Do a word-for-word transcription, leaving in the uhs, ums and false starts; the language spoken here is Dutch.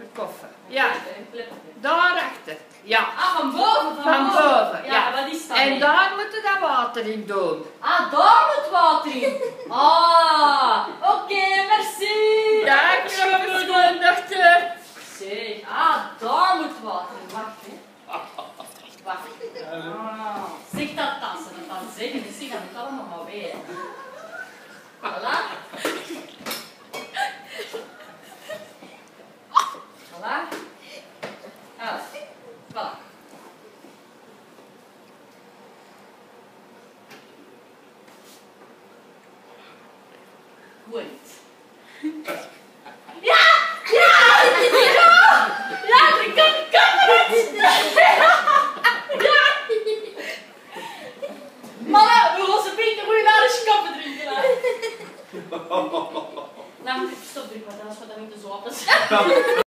De koffer. Ja. Daarachter. Ja. Ah, van boven, van, Van boven. boven, ja. Ja, wat is dat? En mee? daar moet je dat water in doen. Ah, daar moet water in. Ah, oké, okay, merci. Dag, schoondochter. Zeg, ah, daar moet water in. Wacht, hè. Wacht. Ah, zeg dat dan, ze dat dan zeggen. Dus zeg dat moet allemaal maar weten. Voilà. Voilà.